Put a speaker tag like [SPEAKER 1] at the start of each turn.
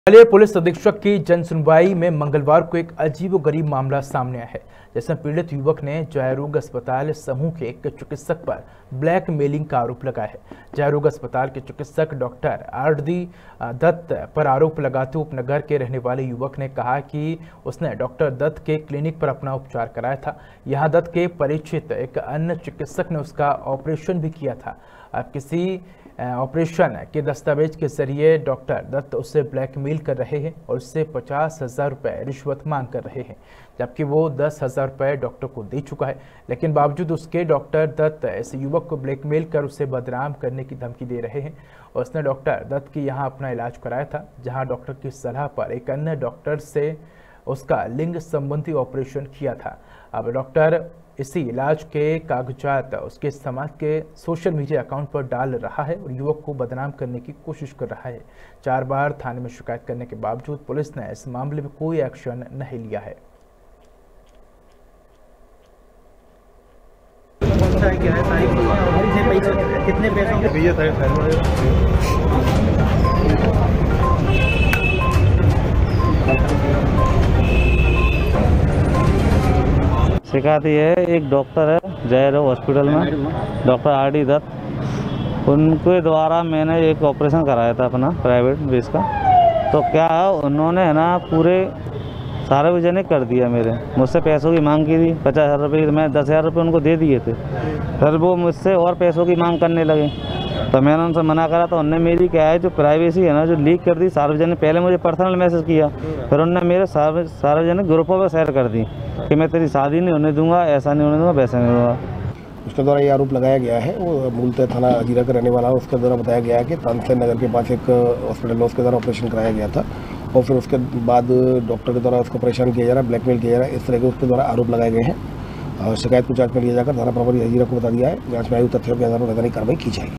[SPEAKER 1] पहले पुलिस अधीक्षक की जन सुनवाई में मंगलवार को एक अजीबोगरीब मामला सामने आया है, जिसमें पीड़ित युवक ने जयरोग अस्पताल समूह के एक चिकित्सक पर ब्लैकमेलिंग का आरोप लगाया है। जयरोग अस्पताल के चिकित्सक डॉक्टर आरडी दत्त पर आरोप लगाते हुए उपनगर के रहने वाले युवक ने कहा कि उसने डॉक्टर दत्त के क्लिनिक पर अपना उपचार कराया था। यहां दत्त के परिचित एक अन्य चिकित्सक ने उसका ऑपरेशन भी किया था। अब किसी ऑपरेशन के दस्तावेज के जरिए डॉक्टर दत्त उससे ब्लैकमेल कर रहे हैं और उससे 50,000 रुपये रिश्वत मांग कर रहे हैं, जबकि वो 10,000 रुपये डॉक्टर को दे चुका है। लेकिन बावजूद उसके डॉक्टर दत्त इस युवक को ब्लैकमेल कर उसे बदनाम करने की धमकी दे रहे हैं। और उसने डॉक्टर दत्त के यहाँ अपना इलाज कराया था, जहाँ डॉक्टर की सलाह पर एक अन्य डॉक्टर से उसका लिंग संबंधी ऑपरेशन किया था। अब डॉक्टर इसी इलाज के कागजात उसके समाज के सोशल मीडिया अकाउंट पर डाल रहा है और युवक को बदनाम करने की कोशिश कर रहा है। 4 बार थाने में शिकायत करने के बावजूद पुलिस ने इस मामले में कोई एक्शन नहीं लिया है।
[SPEAKER 2] कितने पैसों
[SPEAKER 3] शिकायत ये है, एक डॉक्टर है जयरोग हॉस्पिटल में, डॉक्टर आरडी दत्त, उनके द्वारा मैंने एक ऑपरेशन कराया था अपना प्राइवेट बेस का। तो क्या है, उन्होंने है ना पूरे सार्वजनिक कर दिया। मुझसे पैसों की मांग की थी 50,000 रुपये, मैं 10,000 रुपये उनको दे दिए थे। फिर वो मुझसे और पैसों की मांग करने लगे, तो मैंने उनसे मना करा। तो उनने मेरी क्या है जो प्राइवेसी है ना जो लीक कर दी सार्वजनिक। पहले मुझे पर्सनल मैसेज किया, फिर उन्होंने मेरे सार्वजनिक ग्रुपों पर शेयर कर दी कि मैं तेरी शादी नहीं होने दूंगा, ऐसा नहीं होने दूंगा, वैसा नहीं दूंगा।
[SPEAKER 4] उसके द्वारा ये आरोप लगाया गया है, वो मूलतः थाना अजीरा का रहने वाला है। उसके द्वारा बताया गया है कि तानसेन नगर के पास एक हॉस्पिटल है, उसके द्वारा ऑपरेशन कराया गया था और फिर उसके बाद डॉक्टर के द्वारा उसको परेशान किया जा रहा है, ब्लैकमेल किया जा रहा है। इस तरह के उसके द्वारा आरोप लगाए गए हैं और शिकायत को जांच में लिया जाकर थाना प्रभारी अजीरा को बता दिया है। जांच में आयु तथ्यों के आधार पर वैधानिक कार्रवाई की जाएगी।